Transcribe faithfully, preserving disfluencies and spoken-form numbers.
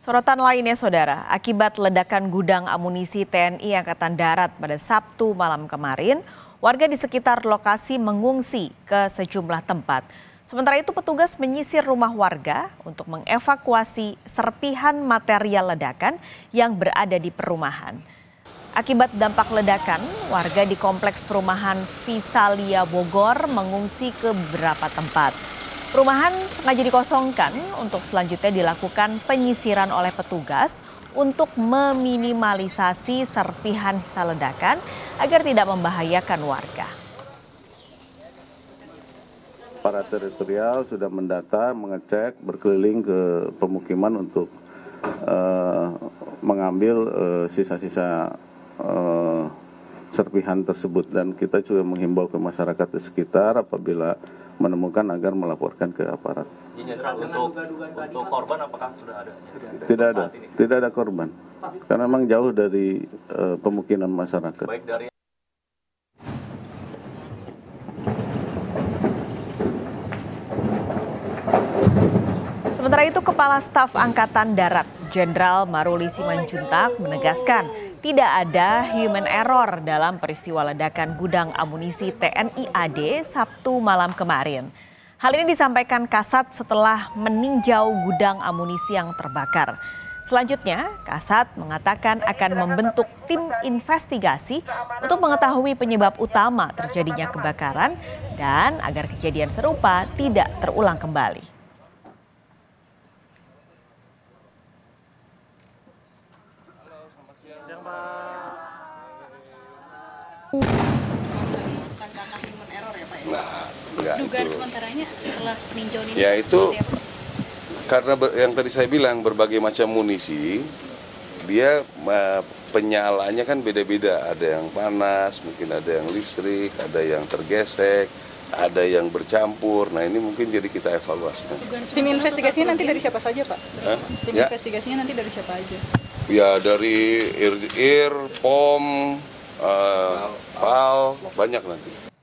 Sorotan lainnya, Saudara, akibat ledakan gudang amunisi T N I Angkatan Darat pada Sabtu malam kemarin, warga di sekitar lokasi mengungsi ke sejumlah tempat. Sementara itu petugas menyisir rumah warga untuk mengevakuasi serpihan material ledakan yang berada di perumahan. Akibat dampak ledakan, warga di kompleks perumahan Visalia Bogor mengungsi ke beberapa tempat. Perumahan sengaja dikosongkan untuk selanjutnya dilakukan penyisiran oleh petugas untuk meminimalisasi serpihan sisa ledakan agar tidak membahayakan warga. Para teritorial sudah mendata, mengecek, berkeliling ke pemukiman untuk uh, mengambil sisa-sisa uh, uh, serpihan tersebut, dan kita juga menghimbau ke masyarakat di sekitar apabila menemukan agar melaporkan ke aparat. Jenderal, untuk untuk korban apakah sudah ada? Tidak ada, tidak ada korban, karena memang jauh dari uh, pemukiman masyarakat. Baik dari Sementara itu, Kepala Staf Angkatan Darat Jenderal Maruli Simanjuntak menegaskan tidak ada human error dalam peristiwa ledakan gudang amunisi T N I A D Sabtu malam kemarin. Hal ini disampaikan Kasat setelah meninjau gudang amunisi yang terbakar. Selanjutnya, Kasat mengatakan akan membentuk tim investigasi untuk mengetahui penyebab utama terjadinya kebakaran dan agar kejadian serupa tidak terulang kembali. Bukan karena human error ya Pak ya? Nah, enggak Dugaan itu. sementaranya setelah peninjauan ini? Ya itu apa? karena ber, yang tadi saya bilang berbagai macam munisi, dia uh, penyalaannya kan beda-beda. Ada yang panas, mungkin ada yang listrik, ada yang tergesek, ada yang bercampur. Nah ini mungkin jadi kita evaluasi. Tim investigasinya nanti dari siapa saja Pak? Hah? Tim Ya. investigasinya nanti dari siapa aja? Ya dari I R, I R, P O M, uh, P A L, banyak nanti.